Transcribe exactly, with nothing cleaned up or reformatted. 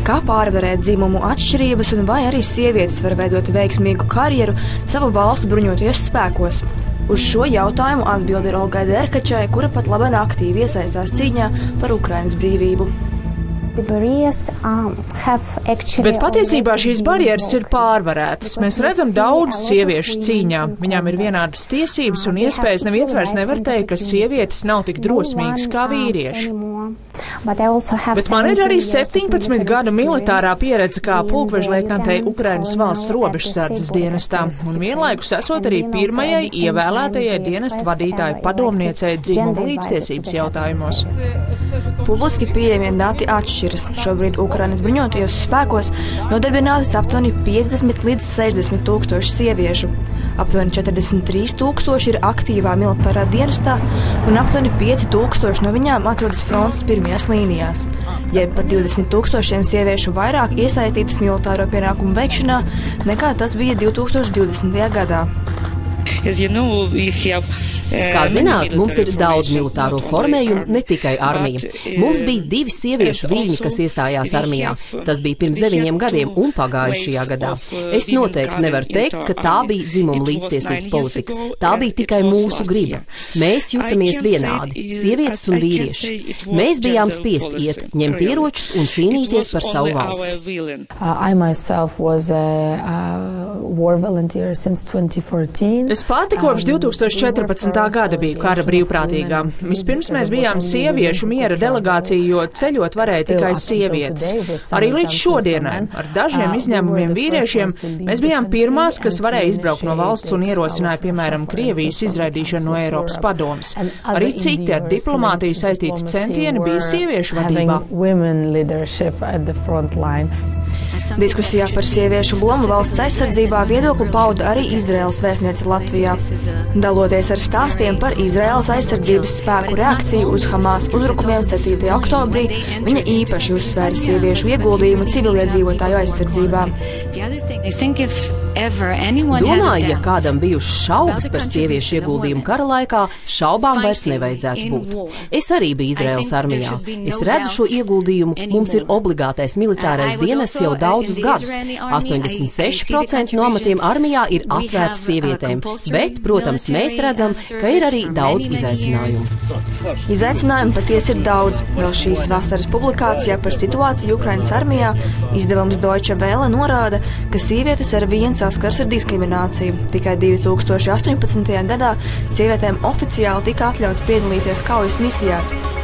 Kā pārvarēt dzimumu atšķirības un vai arī sievietes var veidot veiksmīgu karjeru savu valstu bruņotajos spēkos? Uz šo jautājumu atbilde ir Olgai Derkačai, kura pat labāk aktīvi iesaistās cīņā par Ukrainas brīvību. Bet patiesībā šīs barjeras ir pārvarētas. Mēs redzam daudz sieviešu cīņā. Viņām ir vienādas tiesības un iespējas. Neviens vairs nevar teikt, ka sievietes nav tik drosmīgas kā vīrieši. Bet man ir arī septiņpadsmit gadu militārā pieredze kā pulkvežliekantei Ukrainas valsts robežsardzes dienestā un vienlaikus esot arī pirmajai ievēlētajai dienesta vadītāju padomniecei dzimumu līdztiesības jautājumos. Publiski pieejamie dati atšķiras. Šobrīd Ukrainas bruņotajos spēkos nodarbinātas aptuveni piecdesmit līdz sešdesmit tūkstoši sieviešu. Aptuveni četrdesmit trīs tūkstoši ir aktīvā militārā dienestā un aptuveni pieci tūkstoši no viņām atrodas frontes pirmajās līnijās. Jeb par divdesmit tūkstošiem sieviešu vairāk iesaistītas militāro pienākumu veikšanā nekā tas bija divtūkstoš divdesmitajā gadā. Kā zināt, mums ir daudz militāro formējumu, ne tikai armija. Mums bija divi sieviešu viļņi, kas iestājās armijā. Tas bija pirms deviņiem gadiem un pagājušajā gadā. Es noteikti nevaru teikt, ka tā bija dzimuma līdztiesības politika. Tā bija tikai mūsu griba. Mēs jutamies vienādi, sievietes un vīrieši. Mēs bijām spiest iet, ņemt ieročus un cīnīties par savu valsti. Es pati kopš divtūkstoš četrpadsmitā gada biju kara brīvprātīgā. Vispirms mēs bijām sieviešu miera delegācija, jo ceļot varēja tikai sievietes. Arī līdz šodienai, ar dažiem izņēmumiem vīriešiem, mēs bijām pirmās, kas varēja izbraukt no valsts un ierosināja, piemēram, Krievijas izraidīšanu no Eiropas padomes. Arī citi ar diplomātiju saistīti centieni bija sieviešu vadībā. Diskusijā par sieviešu lomu valsts aizsardzībā viedokli pauda arī Izraēlas vēstniece Latvijā. Daloties ar stāstiem par Izraēlas aizsardzības spēku reakciju uz Hamas uzbrukumiem septītajā oktobrī, viņa īpaši uzsvēra sieviešu ieguldījumu civiliedzīvotāju aizsardzībā. Domāju, ja kādam bijušas šaubas par sieviešu ieguldījumu kara laikā, šaubām vairs nevajadzētu būt. Es arī biju Izraēlas armijā. Es redzu šo ieguldījumu, mums ir obligātais militārais dienests jau daudzus gadus. astoņdesmit seši procenti no amatiem armijā ir atvērts sievietēm, bet, protams, mēs redzam, ka ir arī daudz izaicinājumu. Izaicinājumu patiesi ir daudz. Vēl šīs vasaras publikācijā par situāciju Ukrainas armijā izdevums Deutsche Welle norāda, ka sievietes ar vien saskars ar diskrimināciju. Tikai divtūkstoš astoņpadsmitajā gadā sievietēm oficiāli tika atļauts piedalīties kaujas misijās,